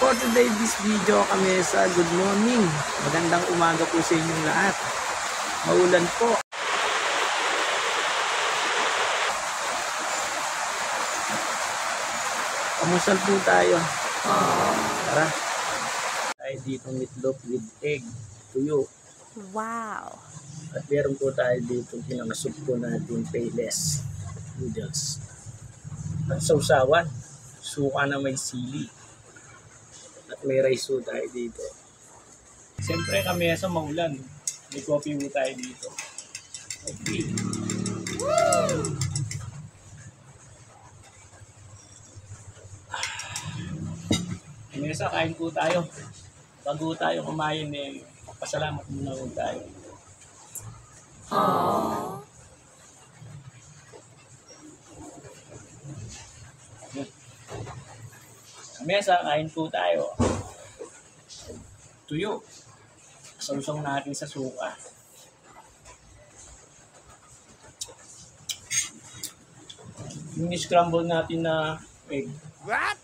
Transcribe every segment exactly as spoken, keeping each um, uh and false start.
for today this video kami sa good morning. Magandang umaga po sa inyong lahat. Maulan po. Kamusal po tayo. Tara. Tayo dito meatloaf with egg, tuyo. Wow. At meron po tayo dito pinangasok po natin payless noodles. At sausawan, suka na may sili. At may rice po tayo dito. Siyempre kami sa maulan. May coffee po tayo dito. Okay. Woo! Mesa, kain po tayo. Bago tayo kumain, eh, pasalamat muna po tayo. Aww. Mesa, kain po tayo. Tuyo. Sausong natin sa suka. Yung scramble natin na egg. What?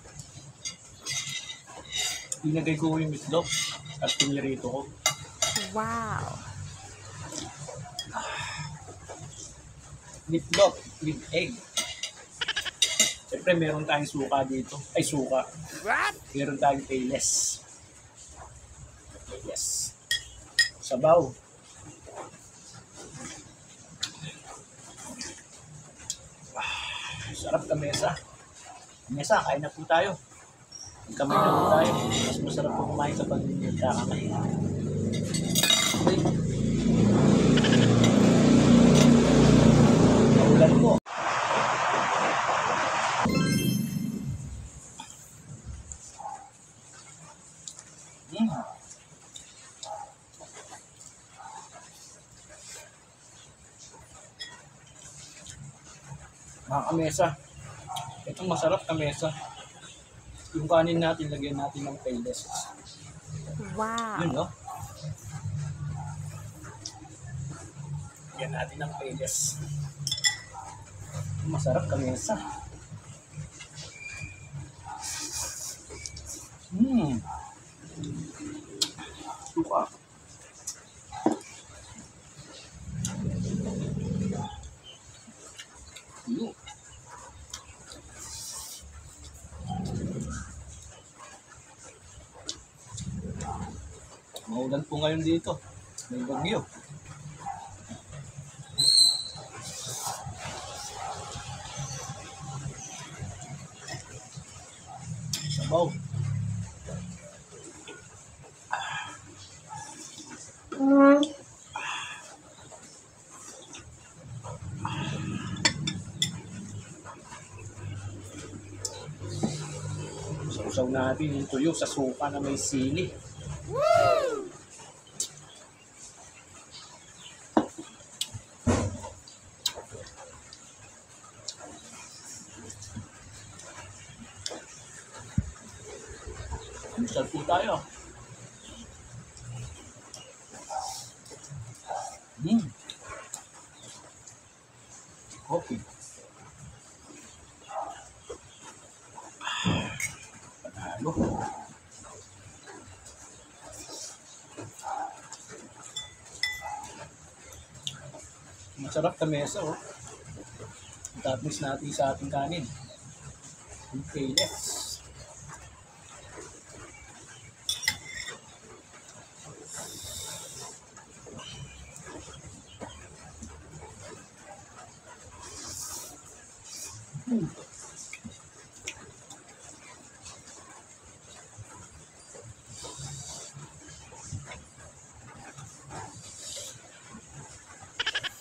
Inagay ko yung meatloaf at pinirito ko. Wow. Meatloaf with egg. Siyempre meron tayong suka dito. Ay, suka. What? Meron tayong payless. Payless. Sabaw. Ah, sarap ka, Mesa. Mesa, kain na po tayo. Kamay na po tayo. Mas masarap po kumain kapag nagkakamay. Okay. Maulan po. Mm. Mga kamesa. Itong masarap kamesa. Yung kanin natin, lagyan natin ng payless. Wow. Yun, no? Lagyan natin ng payless. Masarap kamesa. Hmm. Suka. Yun. Maulan po ngayon dito. May bagyo. Sabaw. Sausaw natin yung tuyo sa suka na may sili. Woo! Masal po tayo. Hmm. Coffee. Panalo. Masarap na mesa, oh. Tapos natin sa ating kanin. Okay, let's. Hmm.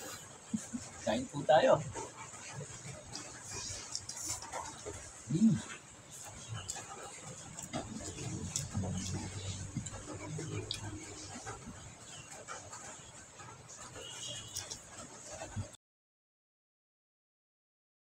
Kain po tayo. Hmm.